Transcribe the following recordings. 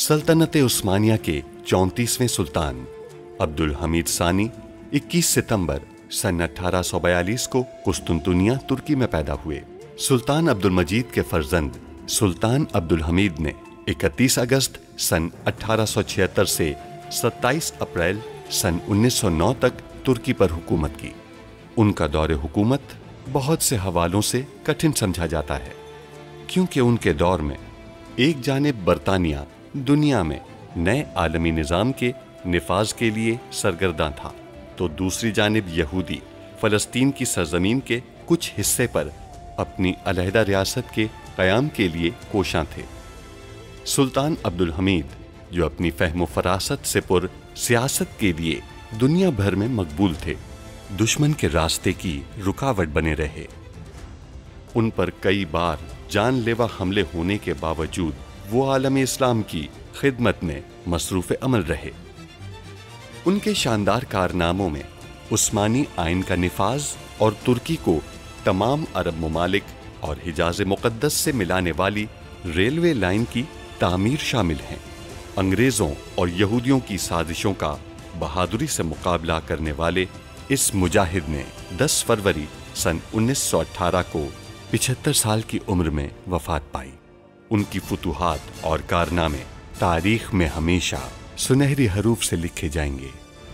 सल्तनत उस्मानिया के 34वें सुल्तान अब्दुल हमीद सानी 21 सितंबर सन 1842 को कुस्तुनतुनिया तुर्की में पैदा हुए। सुल्तान अब्दुल मजीद के फर्जंद सुल्तान अब्दुल हमीद ने 31 अगस्त सन 1876 से 27 अप्रैल सन 1909 तक तुर्की पर हुकूमत की। उनका दौरे हुकूमत बहुत से हवालों से कठिन समझा जाता है, क्योंकि उनके दौर में एक जानिब बरतानिया दुनिया में नए आलमी निज़ाम के निफाज के लिए सरगर्दा था, तो दूसरी जानिब यहूदी फ़लस्तीन की सरजमीन के कुछ हिस्से पर अपनी अलहदा रियासत के क़याम के लिए कोशां थे। सुल्तान अब्दुल हमीद, जो अपनी फ़हम फ़रासत से पुर सियासत के लिए दुनिया भर में मकबूल थे, दुश्मन के रास्ते की रुकावट बने रहे। उन पर कई बार जानलेवा हमले होने के बावजूद वो आलम इस्लाम की खिदमत में मसरूफ़ अमल रहे। उनके शानदार कारनामों में उस्मानी आइन का निफाज और तुर्की को तमाम अरब ममालिक और हिजाज मुक़द्दस से मिलाने वाली रेलवे लाइन की तामीर शामिल हैं। अंग्रेज़ों और यहूदियों की साजिशों का बहादुरी से मुकाबला करने वाले इस मुजाहिद ने 10 फरवरी सन 1918 को 75 साल की उम्र में वफात पाई। उनकी फुतूहात और कारनामे तारीख में हमेशा सुनहरी हरूफ से लिखे जाएंगे।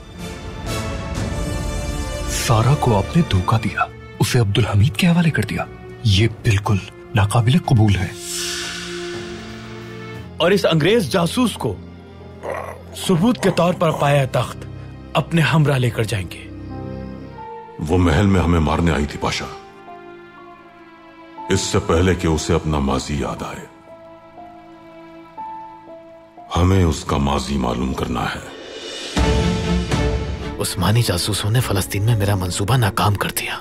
सारा को आपने धोखा दिया, उसे अब्दुल हमीद के हवाले कर दिया। ये बिल्कुल नाकाबिले कबूल है। और इस अंग्रेज जासूस को सबूत के तौर पर पाया तख्त अपने हमरा लेकर जाएंगे। वो महल में हमें मारने आई थी पाशा, इससे पहले कि उसे अपना माजी याद आए। हमें उसका माजी मालूम करना है। उस्मानी जासूसों ने फलस्तीन में मेरा मंसूबा नाकाम कर दिया।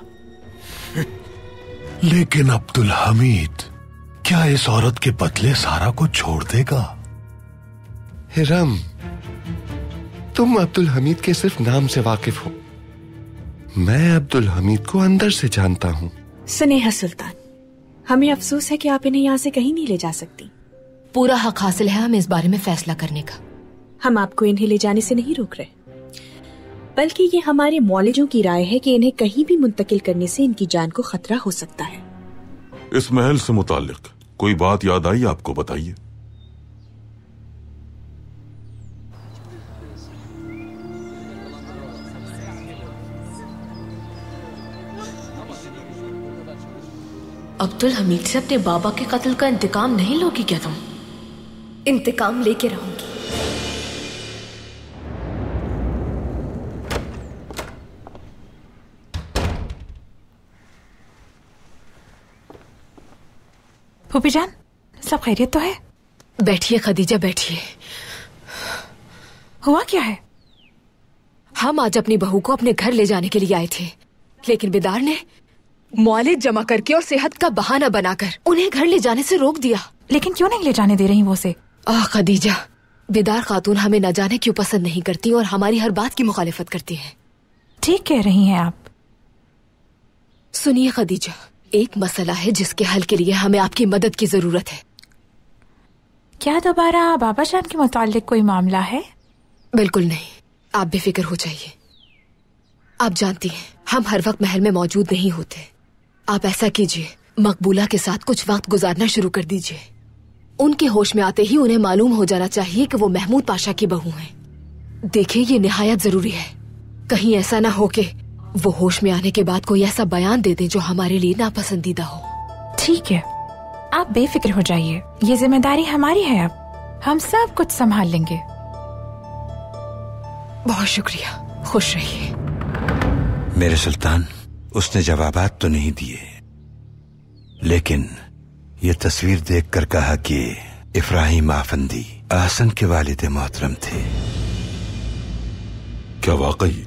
लेकिन अब्दुल हमीद क्या इस औरत के बदले सारा को छोड़ देगा? हिरम, तुम अब्दुल हमीद के सिर्फ नाम से वाकिफ हो। मैं अब्दुल हमीद को अंदर से जानता हूँ। सुनेहा सुल्तान, हमें अफसोस है कि आप इन्हें यहाँ से कहीं नहीं ले जा सकती। पूरा हक हासिल है हमें इस बारे में फैसला करने का। हम आपको इन्हें ले जाने से नहीं रोक रहे, बल्कि ये हमारे मौलिजों की राय है कि इन्हें कहीं भी मुंतकिल करने से इनकी जान को खतरा हो सकता है। इस महल से मुताल्लिक कोई बात याद आई आपको? बताइए। अब्दुल हमीद से अपने बाबा के कत्ल का इंतकाम नहीं लोगी क्या तुम? इंतकाम लेके रहूंगी। फूफी जान, सब खैरियत तो है? बैठिए खदीजा, बैठिए। हुआ क्या है? हम आज अपनी बहू को अपने घर ले जाने के लिए आए थे, लेकिन बिदार ने मौलिद जमा करके और सेहत का बहाना बनाकर उन्हें घर ले जाने से रोक दिया। लेकिन क्यों नहीं ले जाने दे रही वो उसे? खदीजा, बिदार खातून हमें न जाने क्यों पसंद नहीं करती और हमारी हर बात की मुखालिफत करती है। ठीक कह रही हैं आप। सुनिए खदीजा, एक मसला है जिसके हल के लिए हमें आपकी मदद की जरूरत है। क्या दोबारा बाबा जान के मुताल्लिक कोई मामला है? बिल्कुल नहीं, आप बेफिक्र हो जाइए। आप जानती हैं हम हर वक्त महल में मौजूद नहीं होते। आप ऐसा कीजिए, मकबूला के साथ कुछ वक्त गुजारना शुरू कर दीजिए। उनके होश में आते ही उन्हें मालूम हो जाना चाहिए कि वो महमूद पाशा की बहू हैं। देखिए, ये निहायत जरूरी है। कहीं ऐसा ना हो कि वो होश में आने के बाद कोई ऐसा बयान दे दे जो हमारे लिए नापसंदीदा हो। ठीक है, आप बेफिक्र हो जाइए, ये जिम्मेदारी हमारी है। अब हम सब कुछ संभाल लेंगे। बहुत शुक्रिया, खुश रहिए। मेरे सुल्तान, उसने जवाबात तो नहीं दिए, लेकिन ये तस्वीर देखकर कहा कि इफ्राहिम आफंदी आहसन के वालिद मोहतरम थे। क्या वाकई?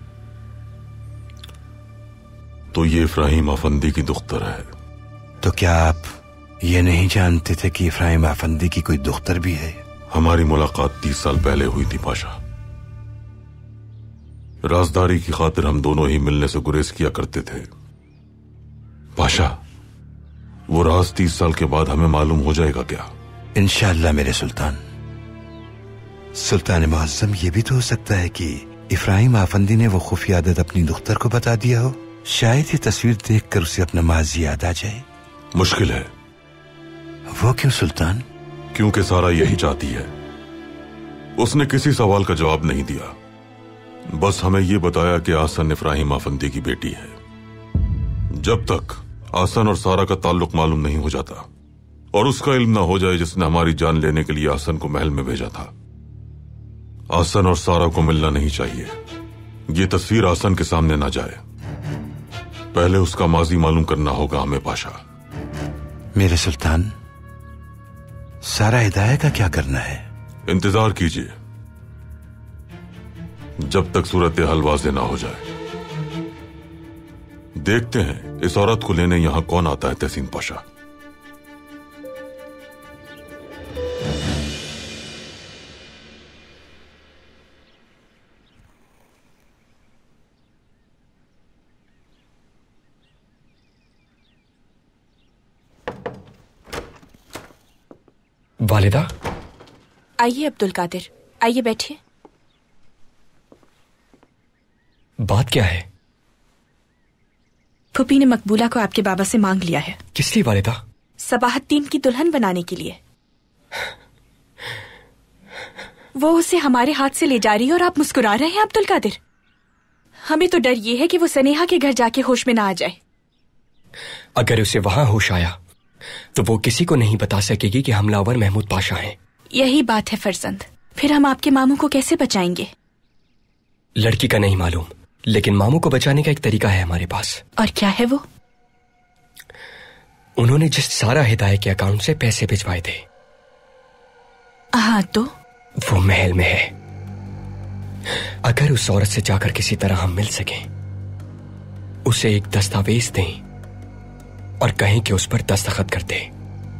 तो ये इफ्राहिम आफंदी की दुख्तर है? तो क्या आप ये नहीं जानते थे कि इफ्राहिम आफंदी की कोई दुख्तर भी है? हमारी मुलाकात 30 साल पहले हुई थी पाशा। राजदारी की खातिर हम दोनों ही मिलने से गुरेज किया करते थे। पाशा, वो राज 30 साल के बाद हमें मालूम हो जाएगा क्या? इंशाअल्लाह मेरे सुल्तान, सुल्तान मुअज्जम, ये भी तो हो सकता है कि इफ्राहिम आफंदी ने वो खुफिया आदत अपनी दुख्तर को बता दिया हो। शायद ये तस्वीर देखकर उसे अपना माजी याद आ जाए। मुश्किल है। वो क्यों सुल्तान? क्योंकि सारा यही चाहती है। उसने किसी सवाल का जवाब नहीं दिया, बस हमें ये बताया कि आसन इफ्राहिम आफंदी की बेटी है। जब तक आसन और सारा का ताल्लुक मालूम नहीं हो जाता और उसका इल्म ना हो जाए जिसने हमारी जान लेने के लिए आसन को महल में भेजा था, आसन और सारा को मिलना नहीं चाहिए। ये तस्वीर आसन के सामने ना जाए। पहले उसका माजी मालूम करना होगा हमें पाशा। मेरे सुल्तान, सारा हिदायत का क्या करना है? इंतजार कीजिए जब तक सूरत हाल वाज़ेह ना हो जाए। देखते हैं इस औरत को लेने यहां कौन आता है। तहसीन पाशा। वालिदा, आइए अब्दुल कादिर, आइए बैठिए। बात क्या है? फूफी ने मकबूला को आपके बाबा से मांग लिया है। किस लिए वालिदा? सबाहत्तीन की दुल्हन बनाने के लिए। वो उसे हमारे हाथ से ले जा रही है और आप मुस्कुरा रहे हैं अब्दुल कादिर। हमें तो डर ये है कि वो सनेहा के घर जाके होश में ना आ जाए। अगर उसे वहां होश आया तो वो किसी को नहीं बता सकेगी कि हमलावर महमूद पाशा हैं। यही बात है फरजंद, फिर हम आपके मामू को कैसे बचाएंगे? लड़की का नहीं मालूम, लेकिन मामू को बचाने का एक तरीका है हमारे पास। और क्या है वो? उन्होंने जिस सारा हिदायत के अकाउंट से पैसे भिजवाए थे, हाँ तो वो महल में है। अगर उस औरत से जाकर किसी तरह हम मिल सकें, उसे एक दस्तावेज दें और कहें कि उस पर दस्तखत कर दे,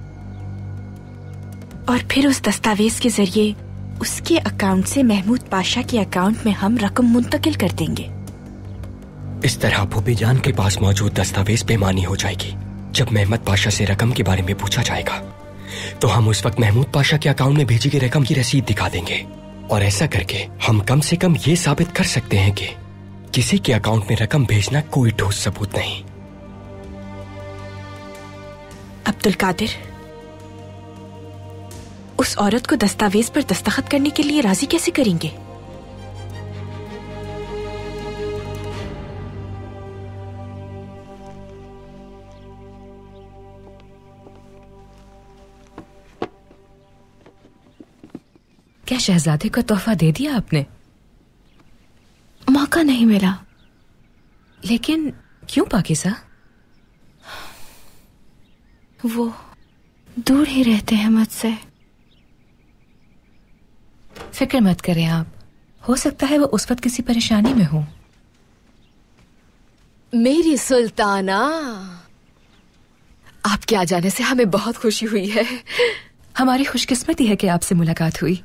और फिर उस दस्तावेज के जरिए उसके अकाउंट से महमूद पाशा के अकाउंट में हम रकम मुंतकिल कर देंगे। इस तरह भूपी जान के पास मौजूद दस्तावेज बेमानी हो जाएगी। जब महमूद पाशा से रकम के बारे में पूछा जाएगा तो हम उस वक्त महमूद पाशा के अकाउंट में भेजी गई रकम की रसीद दिखा देंगे, और ऐसा करके हम कम से कम ये साबित कर सकते हैं कि किसी के अकाउंट में रकम भेजना कोई ठोस सबूत नहीं। अब्दुल कादिर, उस औरत को दस्तावेज पर दस्तखत करने के लिए राजी कैसे करेंगे? क्या शहजादे को तोहफा दे दिया आपने? मौका नहीं मिला। लेकिन क्यों पाकिज़ा? वो दूर ही रहते हैं मुझसे। फिक्र मत करें आप, हो सकता है वो उस वक्त किसी परेशानी में हो। मेरी सुल्ताना, आपके आ जाने से हमें बहुत खुशी हुई है। हमारी खुशकिस्मती है कि आपसे मुलाकात हुई।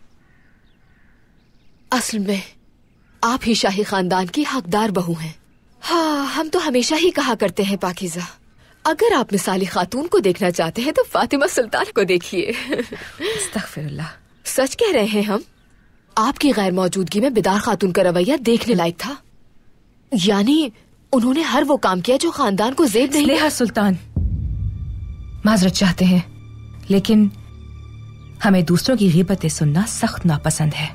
असल में आप ही शाही खानदान की हकदार बहू हैं। हाँ, हम तो हमेशा ही कहा करते हैं पाकिज़ा, अगर आप मिसाली खातून को देखना चाहते हैं तो फातिमा सुल्तान को देखिए। अस्तगफिरुल्लाह, सच कह रहे हैं हम। आपकी गैर मौजूदगी में बिदार खातून का रवैया देखने लायक था। यानी उन्होंने हर वो काम किया जो खानदान को ज़ेब नहीं। स्नेहा सुल्तान, माजरत चाहते हैं, लेकिन हमें दूसरों की ग़ीबतें सुनना सख्त नापसंद है।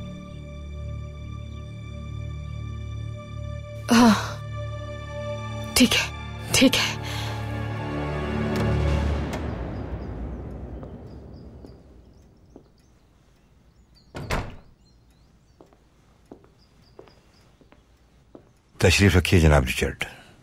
हाँ, ठीक है, ठीक है। तशरीफ रखिए जनाब रिचर्ड।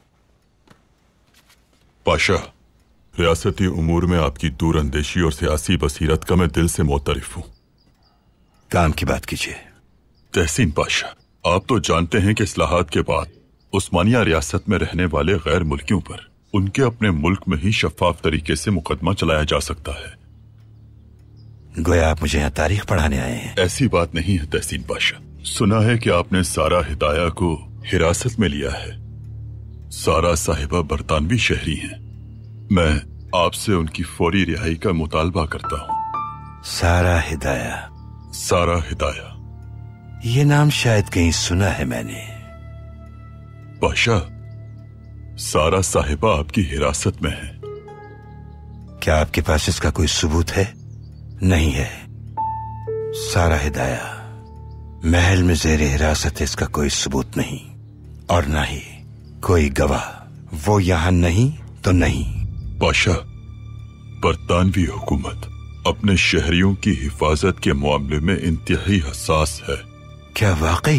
पाशा, रियासती उमूर में आपकी दूरअंदेशी और सियासी बसीरत का मैं दिल से मोतरिफ हूँ। काम की बात कीजिए। तहसीन पाशा, आप तो जानते हैं कि इस्लाहात के बाद उस्मानिया रियासत में रहने वाले गैर मुल्कियों पर उनके अपने मुल्क में ही शफाफ तरीके से मुकदमा चलाया जा सकता है। गोया आप मुझे यहाँ तारीख पढ़ाने आए हैं। ऐसी बात नहीं है तहसीन पाशा। सुना है कि आपने सारा हिदाया को हिरासत में लिया है। सारा साहिबा बरतानवी शहरी हैं। मैं आपसे उनकी फौरी रिहाई का मुतालबा करता हूँ। सारा हिदाया? सारा हिदाया। ये नाम शायद कहीं सुना है मैंने। पाशा, सारा साहिबा आपकी हिरासत में है। क्या आपके पास इसका कोई सबूत है? नहीं है। सारा हिदाया महल में ज़ेरे हिरासत है, इसका कोई सबूत नहीं, और ना ही कोई गवाह। वो यहां नहीं तो नहीं। पाशा, बरतानवी हुकूमत अपने शहरियों की हिफाजत के मामले में इंतहाई हसास है। क्या वाकई?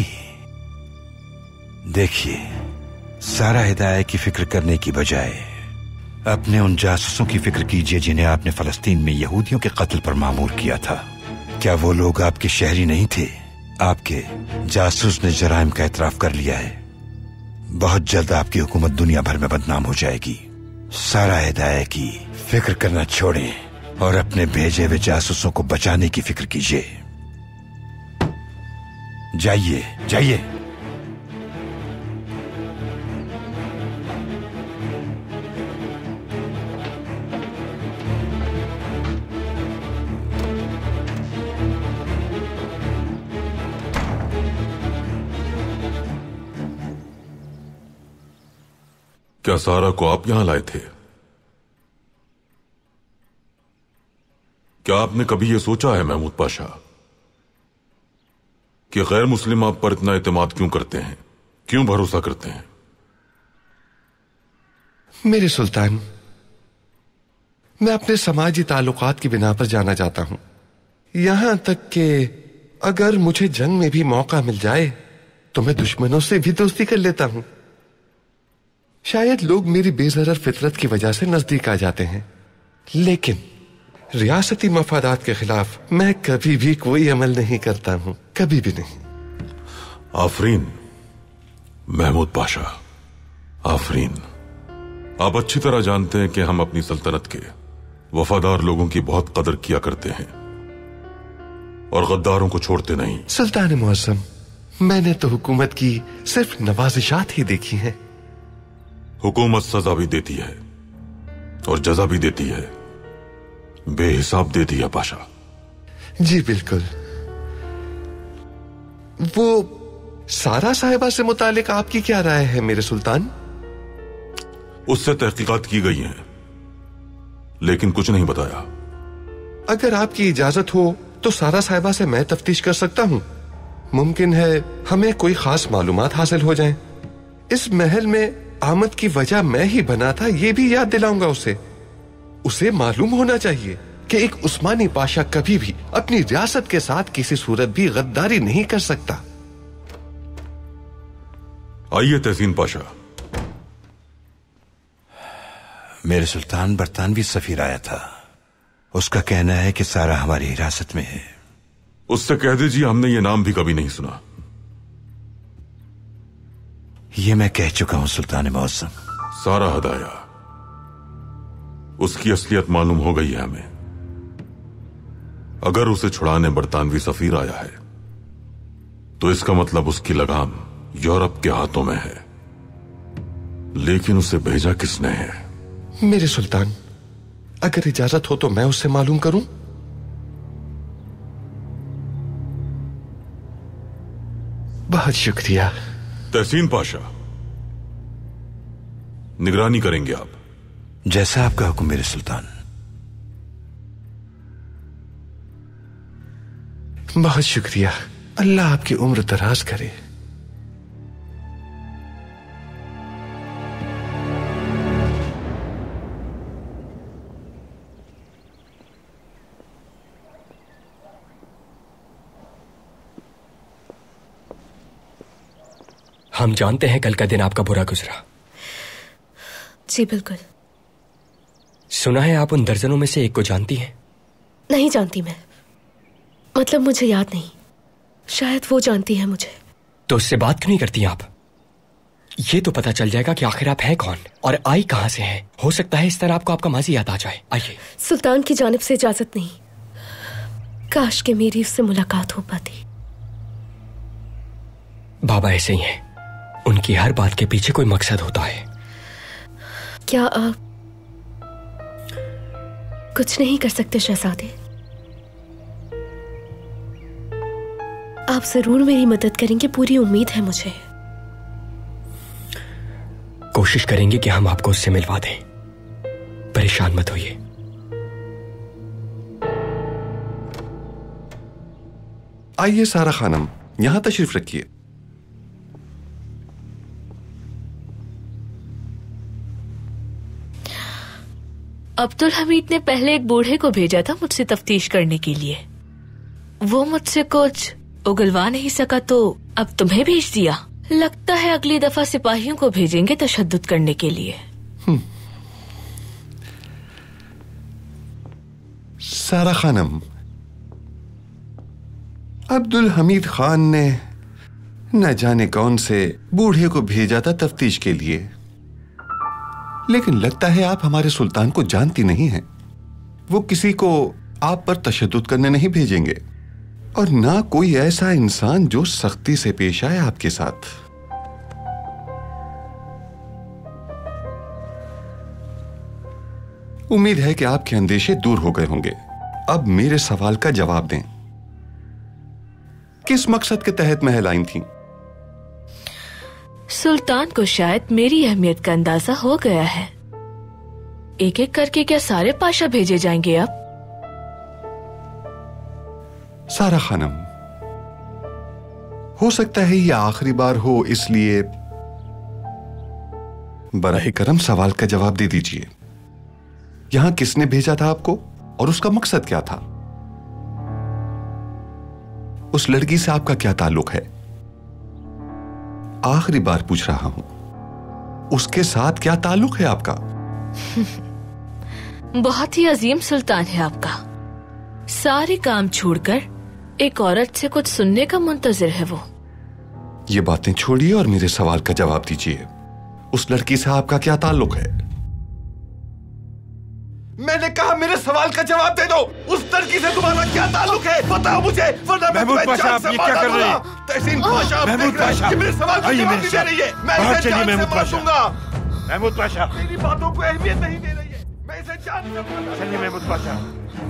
देखिए, सारा हिदाया की फिक्र करने की बजाय अपने उन जासूसों की फिक्र कीजिए जिन्हें आपने फलस्तीन में यहूदियों के कत्ल पर मामूर किया था। क्या वो लोग आपके शहरी नहीं थे? आपके जासूस ने जराइम का एतराफ कर लिया है। बहुत जल्द आपकी हुकूमत दुनिया भर में बदनाम हो जाएगी। सारा हिदाया की फिक्र करना छोड़ें और अपने भेजे हुए जासूसों को बचाने की फिक्र कीजिए। जाइए जाइए। क्या सारा को आप यहां लाए थे? क्या आपने कभी यह सोचा है महमूद पाशा कि गैर मुस्लिम आप पर इतना एतमाद क्यों करते हैं, क्यों भरोसा करते हैं? मेरे सुल्तान, मैं अपने समाजी ताल्लुकात की बिना पर जाना चाहता हूं। यहां तक कि अगर मुझे जंग में भी मौका मिल जाए तो मैं दुश्मनों से भी दोस्ती कर लेता हूं। शायद लोग मेरी बेज़रर फितरत की वजह से नजदीक आ जाते हैं, लेकिन रियासती मफादात के खिलाफ मैं कभी भी कोई अमल नहीं करता हूं, कभी भी नहीं। आफरीन महमूद पाशा, आफरीन। आप अच्छी तरह जानते हैं कि हम अपनी सल्तनत के वफादार लोगों की बहुत कदर किया करते हैं और गद्दारों को छोड़ते नहीं। सुल्तान मुअज़्ज़म, मैंने तो हुकूमत की सिर्फ नवाजिशात ही देखी हैं। हुकूमत सजा भी देती है और जजा भी देती है, बेहिसाब देती है पाशा। जी बिल्कुल। वो सारा साहिबा से मुतालिक आपकी क्या राय है मेरे सुल्तान? उससे तहकीकात की गई हैं, लेकिन कुछ नहीं बताया। अगर आपकी इजाजत हो तो सारा साहिबा से मैं तफ्तीश कर सकता हूं। मुमकिन है हमें कोई खास मालूमात हासिल हो जाएं। इस महल में आमद की वजह मैं ही बना था, ये भी याद दिलाऊंगा उसे। उसे मालूम होना चाहिए कि एक उस्मानी पाशा कभी भी अपनी रियासत के साथ किसी सूरत भी गद्दारी नहीं कर सकता। आइए तहसीन पाशा। मेरे सुल्तान, बरतानवी सफीर आया था। उसका कहना है कि सारा हमारी हिरासत में है। उससे कह दीजिए हमने ये नाम भी कभी नहीं सुना। ये मैं कह चुका हूं सुल्तान मुअज़्ज़म। सारा हिदाया, उसकी असलियत मालूम हो गई है हमें। अगर उसे छुड़ाने बरतानवी सफीर आया है तो इसका मतलब उसकी लगाम यूरोप के हाथों में है। लेकिन उसे भेजा किसने है? मेरे सुल्तान, अगर इजाजत हो तो मैं उससे मालूम करूं। बहुत शुक्रिया। तहसीन पाशा, निगरानी करेंगे आप। जैसा आपका हुक्म मेरे सुल्तान। बहुत शुक्रिया। अल्लाह आपकी उम्र दराज करे। हम जानते हैं कल का दिन आपका बुरा गुजरा। जी बिल्कुल। सुना है आप उन दर्जनों में से एक को जानती हैं? नहीं जानती मैं, मतलब मुझे याद नहीं। शायद वो जानती है मुझे। तो उससे बात क्यों नहीं करती आप? ये तो पता चल जाएगा कि आखिर आप हैं कौन और आई कहां से हैं। हो सकता है इस तरह आपको आपका माजी याद आ जाए। आइए। सुल्तान की जानिब से इजाजत नहीं। काश कि मेरी उससे मुलाकात हो पाती। बाबा ऐसे ही हैं, उनकी हर बात के पीछे कोई मकसद होता है। क्या आप कुछ नहीं कर सकते शहजादे? आप जरूर मेरी मदद करेंगे, पूरी उम्मीद है मुझे। कोशिश करेंगे कि हम आपको उससे मिलवा दें, परेशान मत होइए। आइए सारा खानम, यहां तशरीफ रखिए। अब्दुल हमीद ने पहले एक बूढ़े को भेजा था मुझसे तफ्तीश करने के लिए। वो मुझसे कुछ उगलवा नहीं सका तो अब तुम्हें भेज दिया। लगता है अगली दफा सिपाहियों को भेजेंगे तशद्दुद करने के लिए। सारा खानम, अब्दुल हमीद खान ने न जाने कौन से बूढ़े को भेजा था तफ्तीश के लिए, लेकिन लगता है आप हमारे सुल्तान को जानती नहीं हैं। वो किसी को आप पर तशद्दुद करने नहीं भेजेंगे, और ना कोई ऐसा इंसान जो सख्ती से पेश आए आपके साथ। उम्मीद है कि आपके अंदेशे दूर हो गए होंगे। अब मेरे सवाल का जवाब दें। किस मकसद के तहत महल आई थी? सुल्तान को शायद मेरी अहमियत का अंदाजा हो गया है। एक एक करके क्या सारे पाशा भेजे जाएंगे अब? सारा खानम, हो सकता है ये आखिरी बार हो, इसलिए बराह करम सवाल का जवाब दे दीजिए। यहां किसने भेजा था आपको और उसका मकसद क्या था? उस लड़की से आपका क्या ताल्लुक है? आखिरी बार पूछ रहा हूं, उसके साथ क्या ताल्लुक है आपका? बहुत ही अजीम सुल्तान है आपका। सारे काम छोड़कर एक औरत से कुछ सुनने का मुंतजिर है वो। ये बातें छोड़िए और मेरे सवाल का जवाब दीजिए। उस लड़की से आपका क्या ताल्लुक है? मैंने कहा मेरे सवाल का जवाब दे दो। उस लड़की से तुम्हारा क्या ताल्लुक है? बताओ मुझे, वरना मैं तुम्हें जान से मार दूंगा। तहसीन पाशा, आप देख रहे हैं कि मेरे सवाल का जवाब नहीं दे रही है। मैं इसे जान से मार दूंगा। महमूद पाशा, मेरी बातों को अहमियत नहीं दे रही है। मैं इसे जान से मार दूंगा। चलिए महमूद पाशा।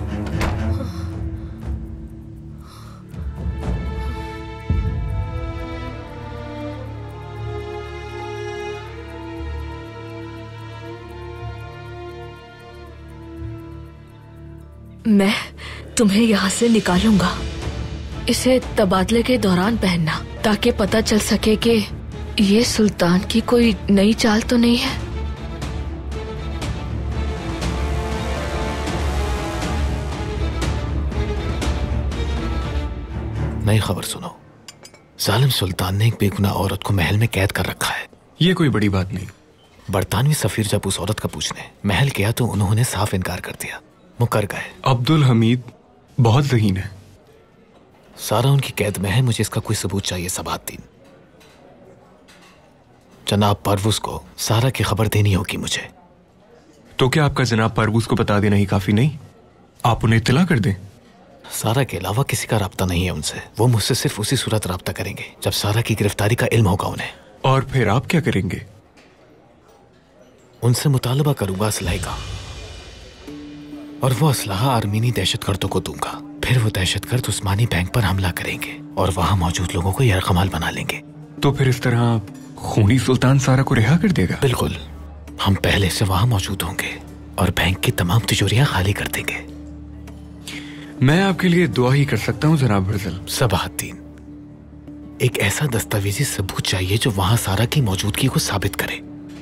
मैं तुम्हें यहाँ से निकालूंगा। इसे तबादले के दौरान पहनना, ताकि पता चल सके कि ये सुल्तान की कोई नई चाल तो नहीं है। नई खबर सुनो। जालिम सुल्तान ने एक बेगुनाह औरत को महल में कैद कर रखा है। ये कोई बड़ी बात नहीं। बरतानवी सफीर जब उस औरत का पूछने महल गया तो उन्होंने साफ इनकार कर दिया, मुकर गए। अब्दुल हमीद बहुत ज़हीन है। सारा उनकी कैद में है। मुझे इसका कोई सबूत चाहिए सबाद्दीन। जनाब परवुज को सारा की खबर देनी होगी मुझे। तो क्या आपका जनाब परवुज को बता देना ही काफी नहीं? आप उन्हें इत्तला कर दें। सारा के अलावा किसी का राब्ता नहीं है उनसे। वो मुझसे सिर्फ उसी सूरत राब्ता करेंगे जब सारा की गिरफ्तारी का इल्म होगा उन्हें। और फिर आप क्या करेंगे? उनसे मुतालबा करूंगा असलहे का, और वो असलहा आर्मीनी दहशतगर्दों को दूंगा। फिर वो दहशतगर्द उस्मानी बैंक पर हमला करेंगे और वहां मौजूद लोगों को यरकमाल बना लेंगे। तो फिर इस तरह खूनी सुल्तान सारा को रिहा कर देगा? बिल्कुल। हम पहले से वहां मौजूद होंगे और बैंक की तमाम तिजोरियां खाली कर देंगे। मैं आपके लिए दुआ ही कर सकता हूँ जनाब हर्जल। सबाद्दीन, एक ऐसा दस्तावेजी सबूत चाहिए जो वहां सारा की मौजूदगी को साबित करे।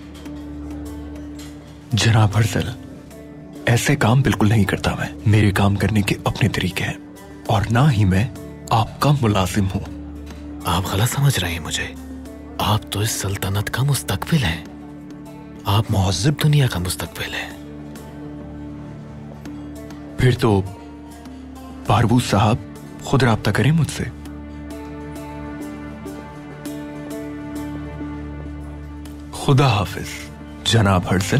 जनाब हर्जल, ऐसे काम बिल्कुल नहीं करता मैं। मेरे काम करने के अपने तरीके हैं और ना ही मैं आपका मुलाजिम हूं। आप गलत समझ रहे हैं मुझे। आप तो इस सल्तनत का मुस्तकबिल हैं। आप मुहज़्ज़िब दुनिया का मुस्तकबिल हैं। फिर तो परवुज साहब खुद राब्ता करें मुझसे। खुदा हाफिज जनाब हर्जल।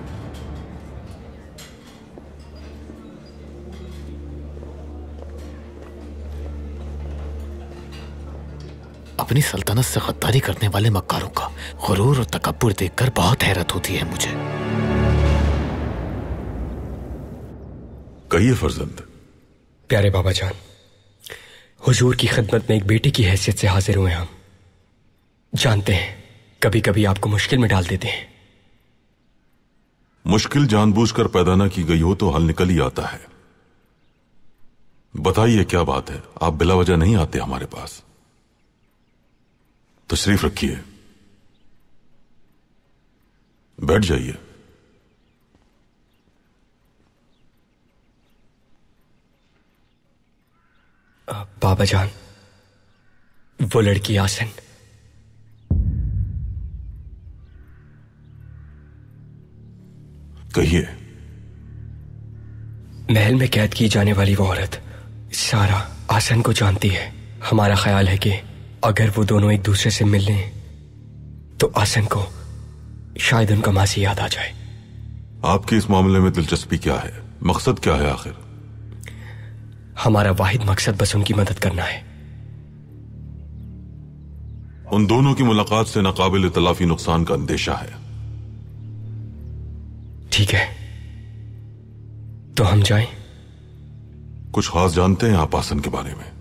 अपनी सल्तनत से गद्दारी करने वाले मक्कारों का गुरूर और तकब्बुर देखकर बहुत हैरत होती है मुझे। कहिए फर्जंद। प्यारे बाबा जान, हुजूर की खिदमत में एक बेटे की हैसियत से हाजिर हुए हम। जानते हैं कभी कभी आपको मुश्किल में डाल देते हैं। मुश्किल जानबूझकर पैदा न की गई हो तो हल निकल ही आता है। बताइए क्या बात है, आप बिला वजह नहीं आते हमारे पास। तशरीफ रखिए, बैठ जाइए। बाबा जान, वो लड़की आसन। कहिए। महल में कैद की जाने वाली वो औरत सारा आसन को जानती है। हमारा ख्याल है कि अगर वो दोनों एक दूसरे से मिल लें तो आसन को शायद उनका मासी याद आ जाए। आपकी इस मामले में दिलचस्पी क्या है? मकसद क्या है आखिर? हमारा वाहिद मकसद बस उनकी मदद करना है। उन दोनों की मुलाकात से नाकाबिल तलाफी नुकसान का अंदेशा है। ठीक है, तो हम जाएं? कुछ खास जानते हैं आप आसन के बारे में?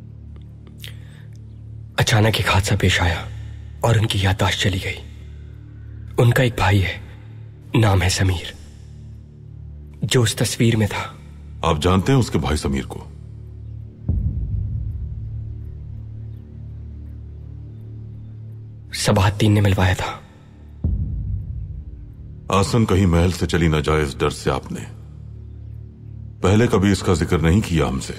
अचानक एक हादसा पेश आया और उनकी याददाश्त चली गई। उनका एक भाई है, नाम है समीर, जो उस तस्वीर में था। आप जानते हैं उसके भाई समीर को? सबाहद्दीन ने मिलवाया था। आसन कहीं महल से चली न जाए, इस डर से आपने पहले कभी इसका जिक्र नहीं किया हमसे।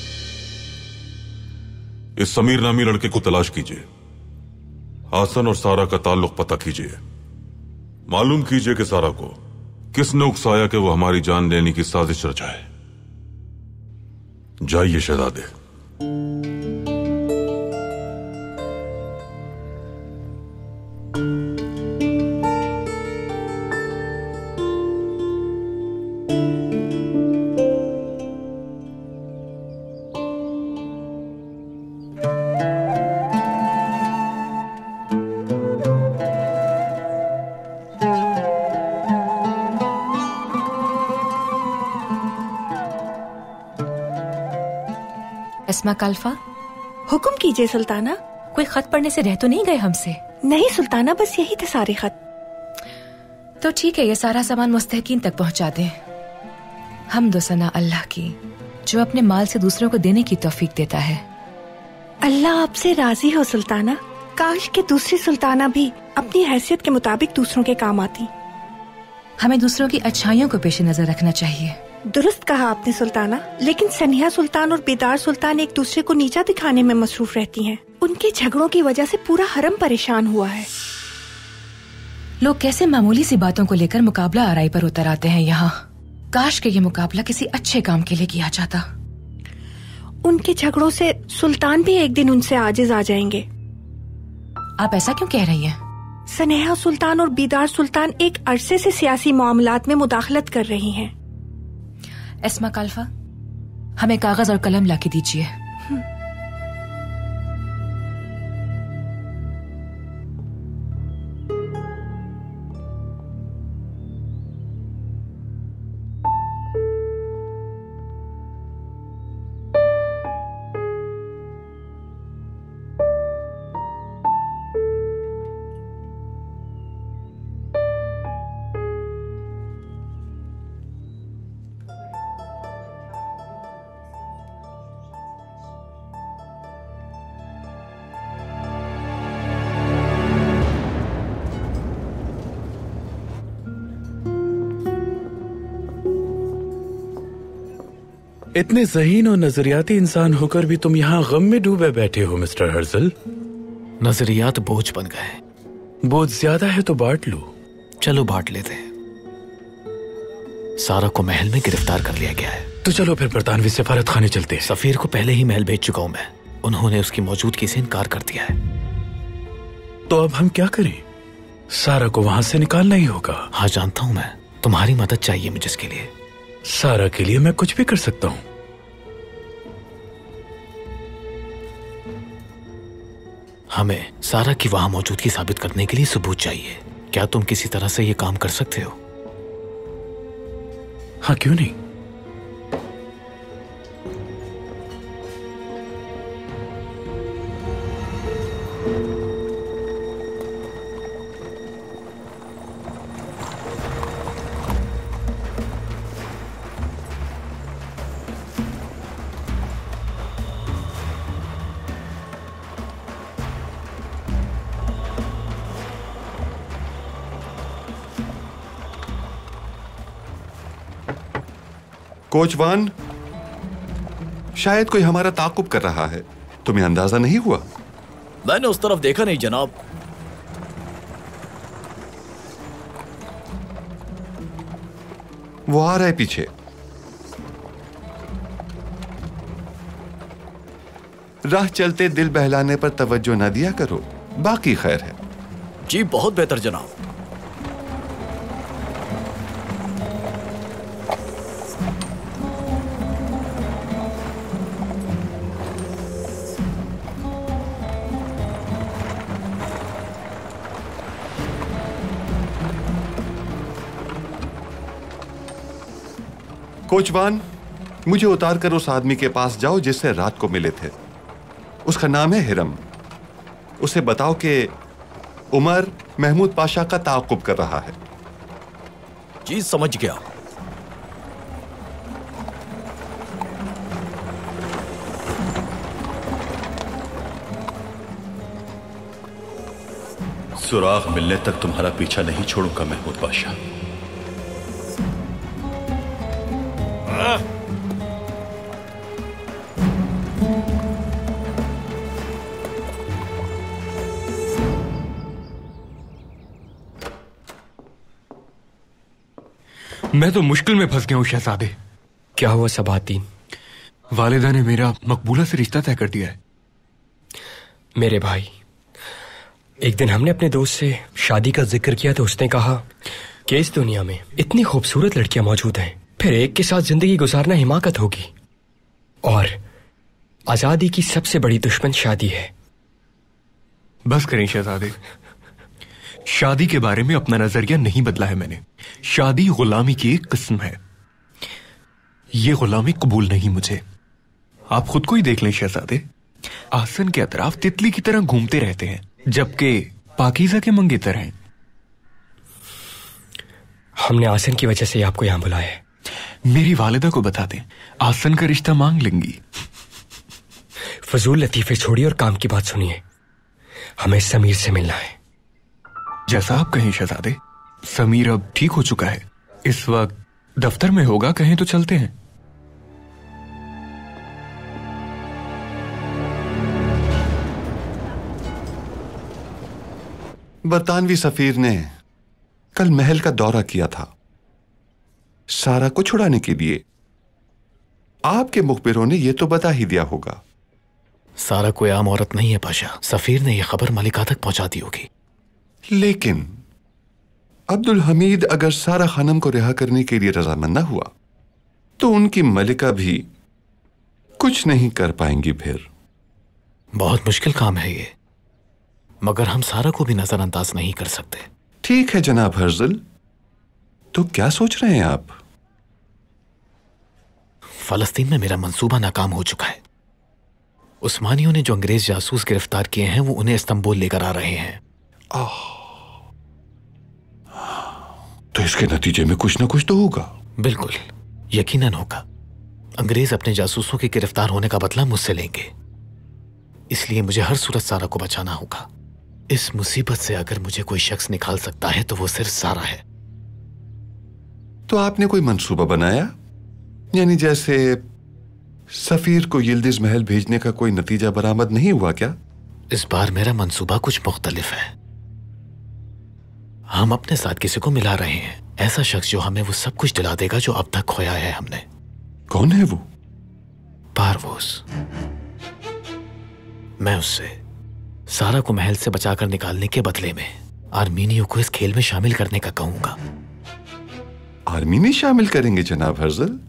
इस समीर नामी लड़के को तलाश कीजिए, आसन और सारा का ताल्लुक पता कीजिए, मालूम कीजिए कि सारा को किसने उकसाया कि वो हमारी जान लेने की साजिश रचाए। जाइए शहजादे। अस्मा काल्फा। हुक्म कीजिए सुल्ताना। कोई खत पढ़ने से रह तो नहीं गए हमसे? नहीं सुल्ताना, बस यही थे सारे खत। तो ठीक है, ये सारा सामान मुस्तहकीन तक पहुंचा दें। हम्दो सना अल्लाह की, जो अपने माल से दूसरों को देने की तौफीक देता है। अल्लाह आपसे राजी हो सुल्ताना। काश के दूसरी सुल्ताना भी अपनी हैसियत के मुताबिक दूसरों के काम आती। हमें दूसरों की अच्छाइयों को पेश नजर रखना चाहिए। दुरुस्त कहा आपने सुल्ताना, लेकिन सनिया सुल्तान और बेदार सुल्तान एक दूसरे को नीचा दिखाने में मसरूफ रहती हैं। उनके झगड़ों की वजह से पूरा हरम परेशान हुआ है। लोग कैसे मामूली सी बातों को लेकर मुकाबला आराई पर उतर आते हैं यहाँ। काश के ये मुकाबला किसी अच्छे काम के लिए किया जाता। उनके झगड़ों से सुल्तान भी एक दिन उनसे आजिज आ जाएंगे। आप ऐसा क्यों कह रही हैं? सनेहा सुल्तान और बेदार सुल्तान एक अरसे से सियासी मामलात में मुदाखलत कर रही हैं। अस्मा काल्फा, हमें कागज और कलम लाके दीजिए। इतने ज़हीन और नजरियाती इंसान होकर भी तुम यहाँ गम में डूबे बैठे हो मिस्टर हर्जल। नजरियात बोझ बन गए। बोझ ज्यादा है तो बांट लो। चलो बांट लेते हैं। सारा को महल में गिरफ्तार कर लिया गया है। तो चलो फिर बरतानवी सफारत खाने चलते हैं। सफीर को पहले ही महल भेज चुका हूं मैं। उन्होंने उसकी मौजूदगी से इनकार कर दिया है। तो अब हम क्या करें? सारा को वहां से निकालना ही होगा। हाँ जानता हूं मैं, तुम्हारी मदद चाहिए मुझे इसके लिए। सारा के लिए मैं कुछ भी कर सकता हूं। हमें सारा की वहां मौजूदगी साबित करने के लिए सबूत चाहिए। क्या तुम किसी तरह से ये काम कर सकते हो? हाँ, क्यों नहीं। कोचवान, शायद कोई हमारा ताकुब कर रहा है। तुम्हें अंदाजा नहीं हुआ? मैंने उस तरफ देखा नहीं जनाब। वो आ रहा है पीछे। राह चलते दिल बहलाने पर तवज्जो न दिया करो, बाकी खैर है। जी बहुत बेहतर जनाब। कोचवान, मुझे उतार कर उस आदमी के पास जाओ जिससे रात को मिले थे। उसका नाम है हिरम। उसे बताओ कि उमर महमूद पाशा का ताक़ुब कर रहा है। जी समझ गया। सुराग मिलने तक तुम्हारा पीछा नहीं छोड़ूंगा महमूद पाशा। मैं तो मुश्किल में फंस गया हूं शहजादे। क्या हुआ सबातीन? वालिदा ने मेरा मकबूला से रिश्ता तय कर दिया है। मेरे भाई, एक दिन हमने अपने दोस्त से शादी का जिक्र किया तो उसने कहा कि इस दुनिया में इतनी खूबसूरत लड़कियां मौजूद हैं, फिर एक के साथ जिंदगी गुजारना हिमाकत होगी, और आजादी की सबसे बड़ी दुश्मन शादी है। बस करें शहजादे, शादी के बारे में अपना नजरिया नहीं बदला है मैंने। शादी गुलामी की एक किस्म है, ये गुलामी कबूल नहीं मुझे। आप खुद को ही देख लें शहजादे, आसन के अतराफ तितली की तरह घूमते रहते हैं, जबकि पाकीज़ा के मंगेतर हैं। हमने आसन की वजह से आपको यहां बुलाया है। मेरी वालिदा को बता दें, आसन का रिश्ता मांग लेंगी। फजूल लतीफे छोड़िए और काम की बात सुनिए। हमें समीर से मिलना है। जैसा आप कहें शहजादे। समीर अब ठीक हो चुका है, इस वक्त दफ्तर में होगा, कहें तो चलते हैं। बरतानवी सफीर ने कल महल का दौरा किया था सारा को छुड़ाने के लिए। आपके मुखबिरों ने यह तो बता ही दिया होगा। सारा कोई आम औरत नहीं है पाशा। सफीर ने यह खबर मलिका तक पहुंचा दी होगी। लेकिन अब्दुल हमीद अगर सारा खानम को रिहा करने के लिए रजामंद न हुआ तो उनकी मलिका भी कुछ नहीं कर पाएंगी। फिर बहुत मुश्किल काम है ये, मगर हम सारा को भी नजरअंदाज नहीं कर सकते। ठीक है जनाब हर्जल, तो क्या सोच रहे हैं आप? फलस्तीन में मेरा मंसूबा नाकाम हो चुका है। उस्मानियों ने जो अंग्रेज जासूस गिरफ्तार किए हैं वो उन्हें इस्तांबुल लेकर आ रहे हैं। तो इसके नतीजे में कुछ ना कुछ तो होगा। बिल्कुल, यकीनन होगा। अंग्रेज अपने जासूसों के गिरफ्तार होने का बदला मुझसे लेंगे, इसलिए मुझे हर सूरत सारा को बचाना होगा। इस मुसीबत से अगर मुझे कोई शख्स निकाल सकता है तो वो सिर्फ सारा है। तो आपने कोई मंसूबा बनाया? यानी जैसे सफीर को यिल्दिज महल भेजने का कोई नतीजा बरामद नहीं हुआ क्या? इस बार मेरा मंसूबा कुछ मुख्तलिफ है। हम अपने साथ किसी को मिला रहे हैं, ऐसा शख्स जो हमें वो सब कुछ दिला देगा जो अब तक खोया है हमने। कौन है वो? पारवोस। मैं उससे सारा को महल से बचाकर निकालने के बदले में आर्मीनियों को इस खेल में शामिल करने का कहूंगा। आर्मीनी शामिल करेंगे जनाब हर्जल?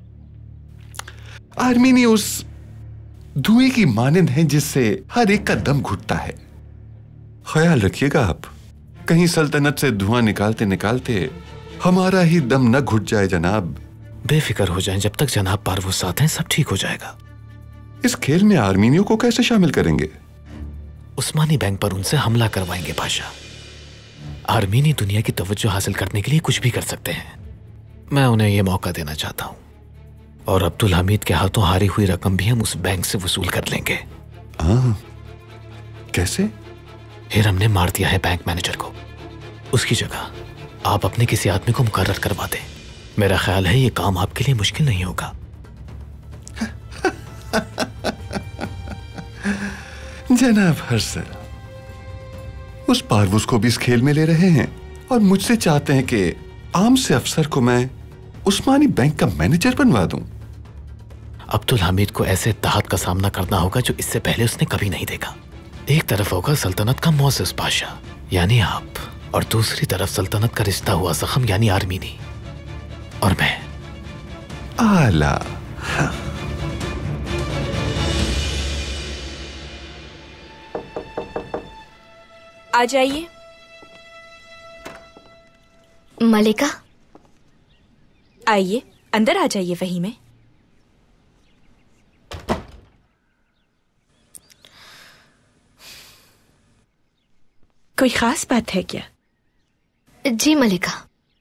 आर्मीनी उस धुएं की मानंद है जिससे हर एक का दम घुटता है। ख्याल रखिएगा आप, कहीं सल्तनत से धुआं निकालते निकालते हमारा ही दम न घुट जाए जनाब। बेफिक्र हो जाएं, जब तक जनाब पारवोस साथ हैं सब ठीक हो जाएगा। इस खेल में आर्मीनियों को कैसे शामिल करेंगे? उस्मानी बैंक पर उनसे हमला करवाएंगे पाशा। आर्मीनी दुनिया की तवज्जो हासिल करने के लिए कुछ भी कर सकते हैं। मैं उन्हें यह मौका देना चाहता हूं, और अब्दुल हमीद के हाथों हारी हुई रकम भी हम उस बैंक से वसूल कर लेंगे। कैसे? हिरम ने मार दिया है बैंक मैनेजर को। उसकी जगह आप अपने किसी आदमी को मुकर्रर करवा दें। मेरा ख्याल है ये काम आपके लिए मुश्किल नहीं होगा। जनाब हर्सर, उस पारवुस को भी इस खेल में ले रहे हैं और मुझसे चाहते हैं कि आम से अफसर को मैं उस्मानी बैंक का मैनेजर बनवा दूं। अब्दुल हमीद को ऐसे तहत का सामना करना होगा जो इससे पहले उसने कभी नहीं देखा। एक तरफ होगा सल्तनत का मोअज़्ज़िज़ पाशा यानी आप, और दूसरी तरफ सल्तनत का रिश्ता हुआ ज़ख्म यानी आर्मीनी, और मैं। आला। आ जाइए। मलिका, आइए, अंदर आ जाइए। वहीं में कोई खास बात है क्या? जी मलिका,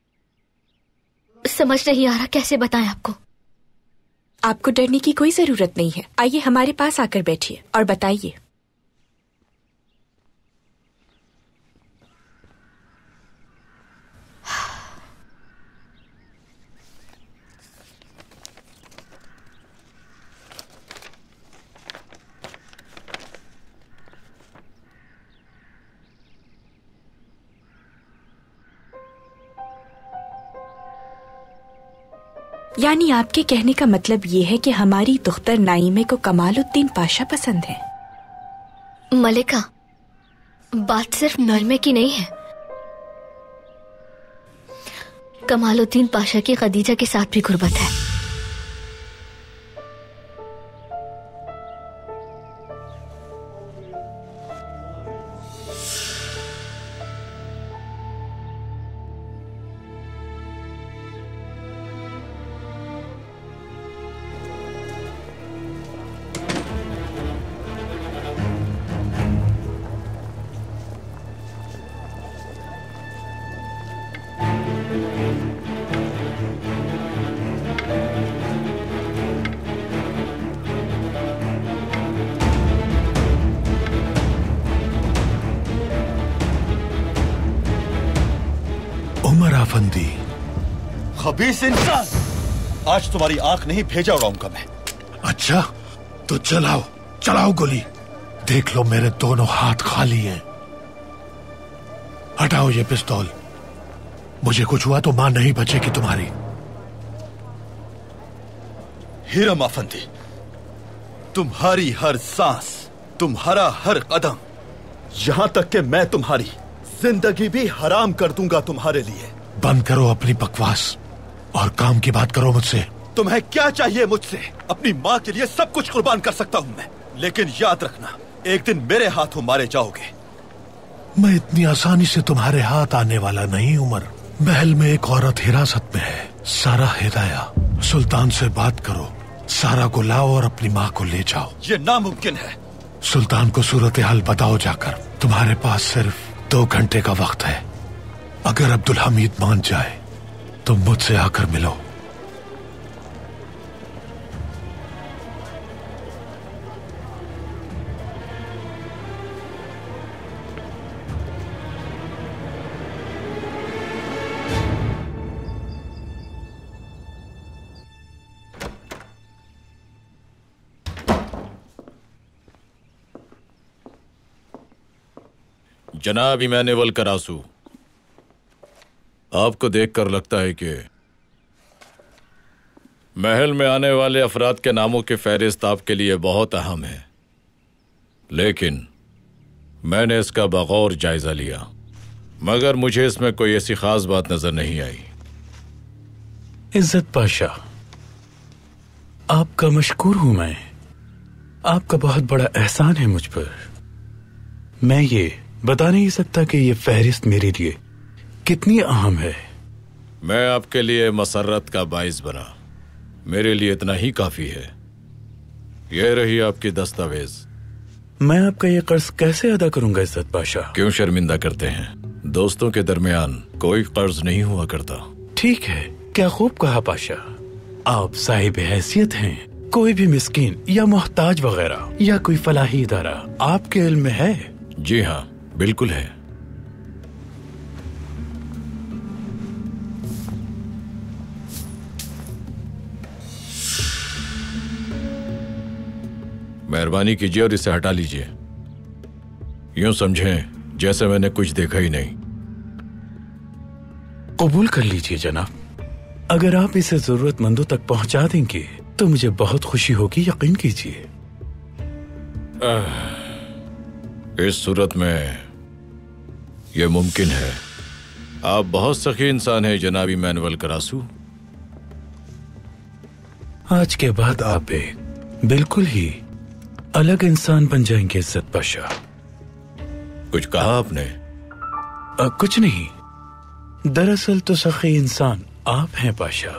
समझ नहीं आ रहा कैसे बताएं आपको। आपको डरने की कोई जरूरत नहीं है। आइए हमारे पास आकर बैठिए और बताइए। यानी आपके कहने का मतलब ये है कि हमारी दुख्तर नाइमे को कमालुद्दीन पाशा पसंद है? मलिका, बात सिर्फ नाइमे की नहीं है। कमालुद्दीन पाशा की खदीजा के साथ भी गुर्बत है। उमर आफंदी, खबीस इंसान, आज तुम्हारी आंख नहीं भेजा उड़ाऊंगा मैं। अच्छा तो चलाओ चलाओ गोली। देख लो मेरे दोनों हाथ खाली हैं। हटाओ ये पिस्तौल। मुझे कुछ हुआ तो मां नहीं बचेगी तुम्हारी। हीरम आफंदी, तुम्हारी हर सांस, तुम्हारा हर कदम, यहां तक कि मैं तुम्हारी जिंदगी भी हराम कर दूंगा तुम्हारे लिए। बंद करो अपनी बकवास और काम की बात करो मुझसे। तुम्हें क्या चाहिए मुझसे? अपनी माँ के लिए सब कुछ कुर्बान कर सकता हूँ मैं, लेकिन याद रखना एक दिन मेरे हाथों मारे जाओगे। मैं इतनी आसानी से तुम्हारे हाथ आने वाला नहीं उमर। महल में एक औरत हिरासत में है, सारा हिदाया। सुल्तान से बात करो, सारा को लाओ और अपनी माँ को ले जाओ। ये नामुमकिन है। सुल्तान को सूरत हाल बताओ जाकर। तुम्हारे पास सिर्फ 2 घंटे का वक्त है। अगर अब्दुल हमीद मान जाए तो मुझसे आकर मिलो। जनाब इमानुएल करासू, आपको देखकर लगता है कि महल में आने वाले अफराद के नामों की फहरिस्त आपके लिए बहुत अहम है, लेकिन मैंने इसका बगौर जायजा लिया, मगर मुझे इसमें कोई ऐसी खास बात नजर नहीं आई। इज्जत पाशा, आपका मशकूर हूं मैं। आपका बहुत बड़ा एहसान है मुझ पर। मैं ये बता नहीं सकता कि ये फहरिस्त मेरे लिए कितनी अहम है। मैं आपके लिए मसरत का बाइस बना, मेरे लिए इतना ही काफी है। यह रही आपकी दस्तावेज। मैं आपका ये कर्ज कैसे अदा करूंगा इज्जत पाशा? क्यों शर्मिंदा करते हैं? दोस्तों के दरमियान कोई कर्ज नहीं हुआ करता। ठीक है, क्या खूब कहा पाशा। आप साहिब हैसियत हैं। कोई भी मिस्कीन या मोहताज वगैरह या कोई फलाही इदारा आपके इल्म में है? जी हाँ, बिल्कुल है। मेहरबानी कीजिए और इसे हटा लीजिए। यूं समझें जैसे मैंने कुछ देखा ही नहीं। कबूल कर लीजिए जनाब। अगर आप इसे जरूरतमंदों तक पहुंचा देंगे तो मुझे बहुत खुशी होगी, यकीन कीजिए। इस सूरत में यह मुमकिन है। आप बहुत सखी इंसान हैं जनाबी मैनुअल करासू। आज के बाद आप एक बिल्कुल ही अलग इंसान बन जाएंगे इज्जत पाशा। कुछ कहा आपने? कुछ नहीं, दरअसल तो सखी इंसान आप हैं पाशा।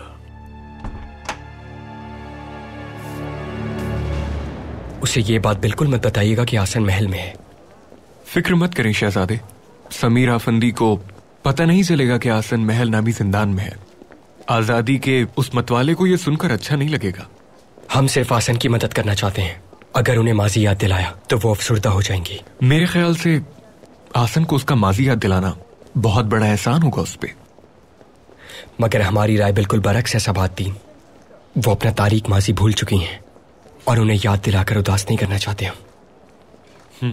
उसे ये बात बिल्कुल मत बताइएगा कि आसन महल में है। फिक्र मत करें शहजादे, समीर आफंदी को पता नहीं चलेगा कि आसन महल नामी जिंदान में है। आजादी के उस मतवाले को यह सुनकर अच्छा नहीं लगेगा। हम सिर्फ आसन की मदद करना चाहते हैं। अगर उन्हें माजी याद दिलाया तो वो अफसुर्दा हो जाएंगी। मेरे ख्याल से आसन को उसका माजी याद दिलाना बहुत बड़ा एहसान होगा उस पे। मगर हमारी राय बिल्कुल बरक्स है सबाद्दीन। वो अपना तारीख माजी भूल चुकी हैं और उन्हें याद दिलाकर उदास नहीं करना चाहते हम।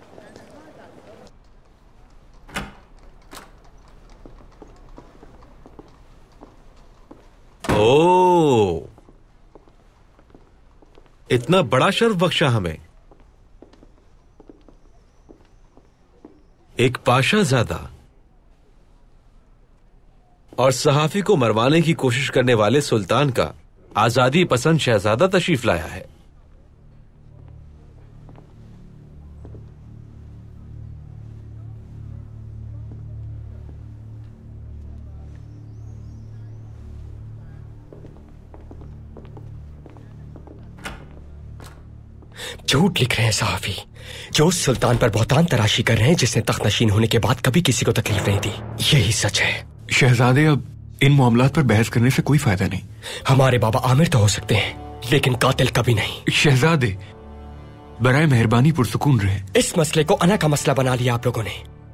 ओ, इतना बड़ा शर्फ बख्शा हमें। एक पाशा ज़ादा और सहाफी को मरवाने की कोशिश करने वाले सुल्तान का आजादी पसंद शहजादा तशरीफ लाया है। झूठ लिख रहे हैं सहाफी, जो उस सुल्तान पर बहुतान तराशी कर रहे हैं जिसने तख्त नशीन होने के बाद कभी किसी को तकलीफ नहीं दी। यही सच है। शहजादे, अब इन मामलात पर बहस करने से कोई फायदा नहीं। हमारे बाबा आमिर तो हो सकते हैं लेकिन कातिल कभी नहीं। शहजादे, बराए मेहरबानी पुरसुकून रहे। इस मसले को अना का मसला बना लिया आप लोगों ने।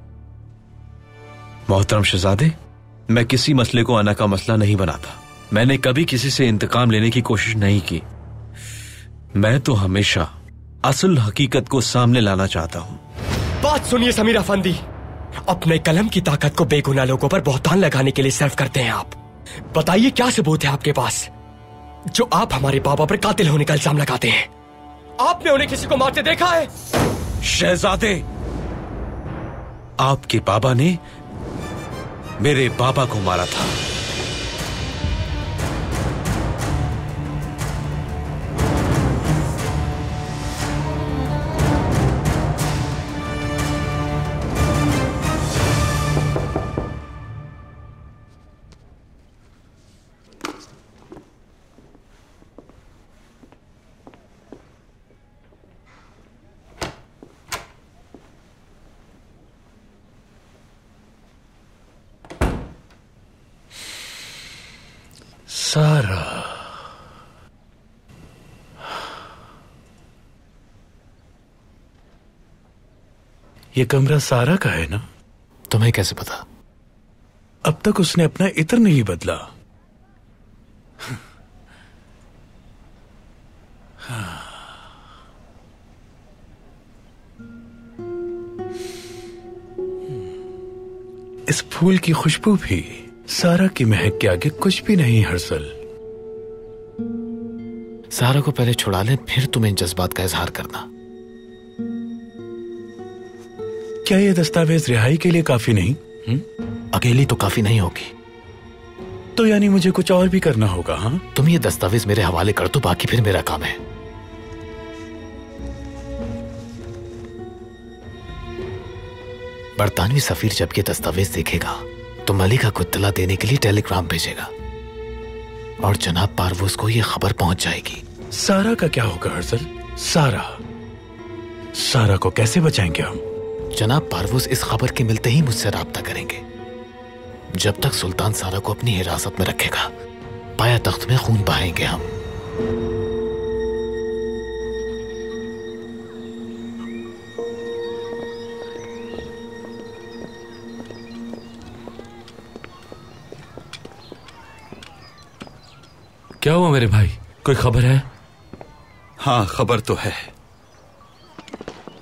मोहतरम शहजादे, मैं किसी मसले को अना का मसला नहीं बनाता। मैंने कभी किसी से इंतकाम लेने की कोशिश नहीं की। मैं तो हमेशा असल हकीकत को सामने लाना चाहता हूं। बात सुनिए समीर अफंदी, अपने कलम की ताकत को बेगुनाह लोगों पर बहुतान लगाने के लिए सर्व करते हैं आप। बताइए क्या सबूत है आपके पास जो आप हमारे बाबा पर कातिल होने का इल्जाम लगाते हैं? आपने उन्हें किसी को मारते देखा है? शहजादे, आपके बाबा ने मेरे बाबा को मारा था। सारा, ये कमरा सारा का है ना? तुम्हें कैसे पता? अब तक उसने अपना इत्र नहीं बदला। इस फूल की खुशबू भी सारा की महक के आगे कुछ भी नहीं। हर्षल, सारा को पहले छुड़ा ले, फिर तुम इन जज्बात का इजहार करना। क्या ये दस्तावेज रिहाई के लिए काफी नहीं? अकेली तो काफी नहीं होगी। तो यानी मुझे कुछ और भी करना होगा? हाँ, तुम ये दस्तावेज मेरे हवाले कर दो, बाकी फिर मेरा काम है। बरतानवी सफीर जब ये दस्तावेज देखेगा तो मलिका को इत्तला देने के लिए टेलीग्राम भेजेगा और जनाब पारवोज को यह खबर पहुंच जाएगी। सारा का क्या होगा हर्षल? सारा को कैसे बचाएंगे हम? जनाब पारवोज इस खबर के मिलते ही मुझसे राब्ता करेंगे। जब तक सुल्तान सारा को अपनी हिरासत में रखेगा, पाया तख्त में खून बहाएंगे हम। क्या हुआ मेरे भाई, कोई खबर है? हाँ, खबर तो है।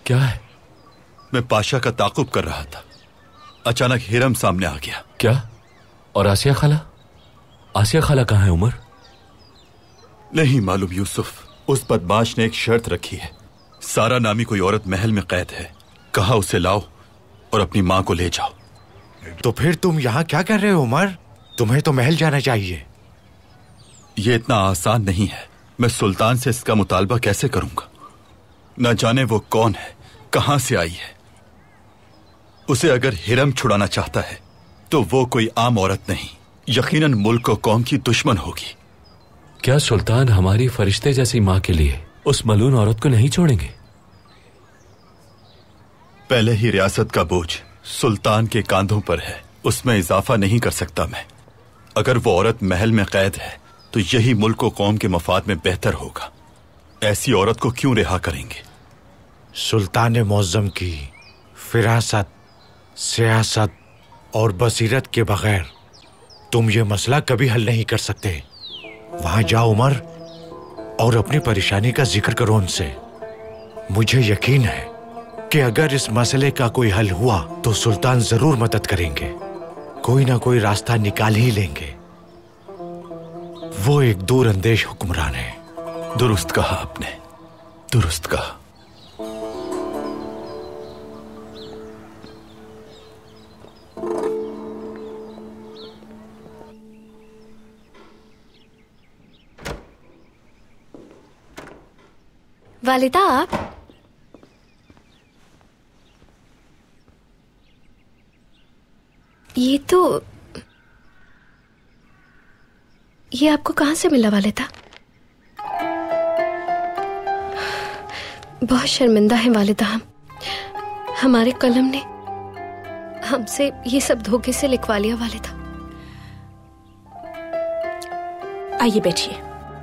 क्या है? मैं पाशा का ताकुब कर रहा था, अचानक हिरम सामने आ गया। क्या? और आसिया खाला? आसिया खाला कहाँ है उमर? नहीं मालूम यूसुफ। उस बदमाश ने एक शर्त रखी है, सारा नामी कोई औरत महल में कैद है, कहा उसे लाओ और अपनी माँ को ले जाओ। तो फिर तुम यहाँ क्या कर रहे हो उमर? तुम्हें तो महल जाना चाहिए। ये इतना आसान नहीं है। मैं सुल्तान से इसका मुतालबा कैसे करूंगा? न जाने वो कौन है, कहां से आई है। उसे अगर हिरम छुड़ाना चाहता है तो वो कोई आम औरत नहीं, यकीनन मुल्क और कौम की दुश्मन होगी। क्या सुल्तान हमारी फरिश्ते जैसी माँ के लिए उस मलून औरत को नहीं छोड़ेंगे? पहले ही रियासत का बोझ सुल्तान के कांधों पर है, उसमें इजाफा नहीं कर सकता मैं। अगर वो औरत महल में कैद है तो यही मुल्क और कौम के मफाद में बेहतर होगा। ऐसी औरत को क्यों रिहा करेंगे? सुल्तान मुअज्जम की फिरासत, सियासत और बसीरत के बगैर तुम ये मसला कभी हल नहीं कर सकते। वहां जाओ उमर और अपनी परेशानी का जिक्र करो उनसे। मुझे यकीन है कि अगर इस मसले का कोई हल हुआ तो सुल्तान जरूर मदद करेंगे, कोई ना कोई रास्ता निकाल ही लेंगे। वो एक दूरअंदेश हुक्मरान है। दुरुस्त कहा आपने, दुरुस्त कहा। वालिदा आप? ये आपको कहां से मिला वालिदा? बहुत शर्मिंदा है वालिदा हम। हमारे कलम ने हमसे ये सब धोखे से लिखवा लिया वालिदा। आइए बैठिए।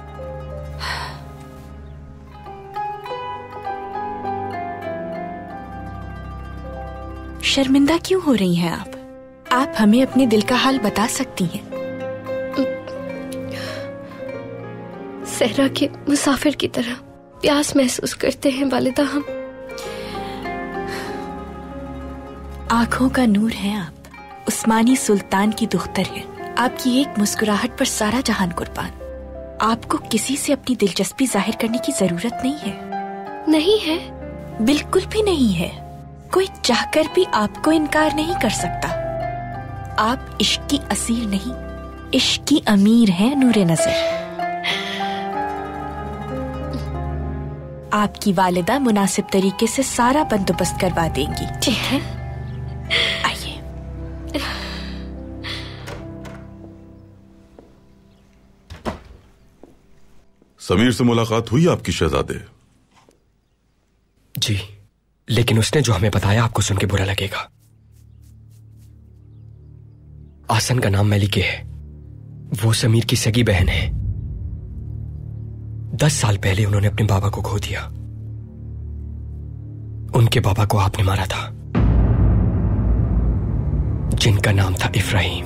शर्मिंदा क्यों हो रही हैं आप? आप हमें अपने दिल का हाल बता सकती हैं। सहरा के मुसाफिर की तरह प्यास महसूस करते हैं वालिदा हम। आंखों का नूर है आप, उस्मानी सुल्तान की दुख्तर है। आपकी एक मुस्कुराहट पर सारा जहान कुर्बान। आपको किसी से अपनी दिलचस्पी जाहिर करने की जरूरत नहीं है। नहीं है? बिल्कुल भी नहीं है। कोई चाहकर भी आपको इनकार नहीं कर सकता। आप इश्क की असीर नहीं, इश्क की अमीर हैं नूरे नजर। आपकी वालिदा मुनासिब तरीके से सारा बंदोबस्त करवा देंगी, ठीक है? आइए। समीर से मुलाकात हुई आपकी शहजादे? जी, लेकिन उसने जो हमें बताया आपको सुन के बुरा लगेगा। आसन का नाम मलिके है। वो समीर की सगी बहन है। 10 साल पहले उन्होंने अपने बाबा को खो दिया। उनके बाबा को आपने मारा था, जिनका नाम था इफ्राहिम।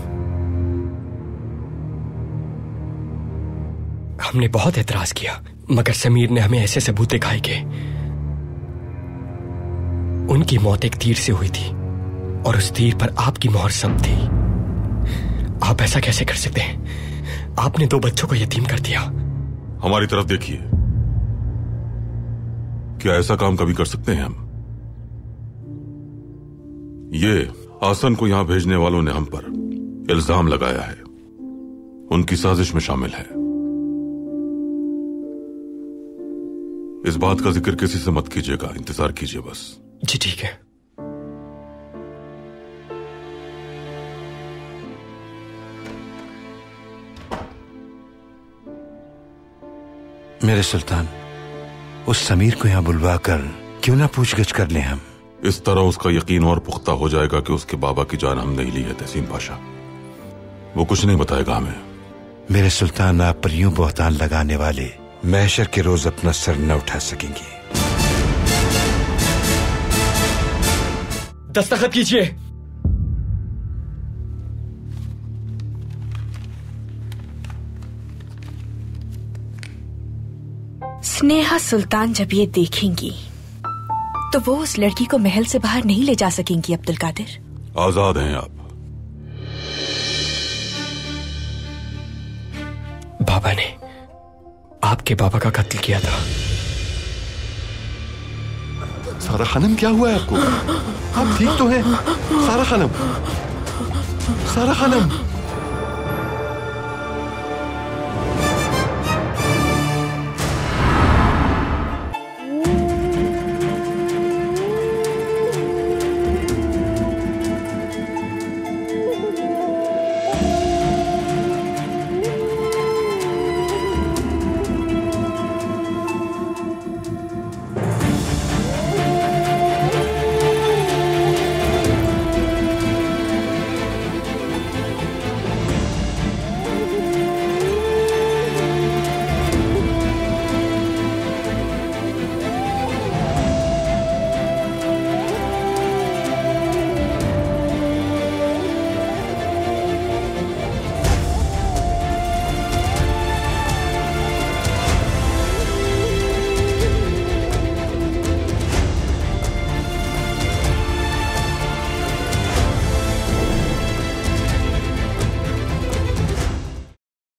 हमने बहुत एतराज किया, मगर समीर ने हमें ऐसे सबूत दिखाए कि उनकी मौत एक तीर से हुई थी और उस तीर पर आपकी मोहर सब थी। आप ऐसा कैसे कर सकते हैं? आपने 2 बच्चों को यतीम कर दिया। हमारी तरफ देखिए, क्या ऐसा काम कभी कर सकते हैं हम? ये आसन को यहां भेजने वालों ने हम पर इल्जाम लगाया है, उनकी साजिश में शामिल है। इस बात का जिक्र किसी से मत कीजिएगा, इंतजार कीजिए बस। जी ठीक है। मेरे सुल्तान, उस समीर को यहां बुलवा कर क्यों ना पूछगछ कर लें हम? इस तरह उसका यकीन और पुख्ता हो जाएगा कि उसके बाबा की जान हम नहीं ली है। तहसीन पाशा वो कुछ नहीं बताएगा हमें। मेरे सुल्तान, आप पर यूं बहतान लगाने वाले महशर के रोज अपना सर न उठा सकेंगे। दस्तखत कीजिए। स्नेहा सुल्तान जब ये देखेंगी तो वो उस लड़की को महल से बाहर नहीं ले जा सकेंगी अब्दुल कादिर। आजाद हैं आप। बाबा ने आपके बाबा का कत्ल किया था। सारा खानम, क्या हुआ है आपको? आप ठीक तो हैं? सारा खानम, सारा खानम।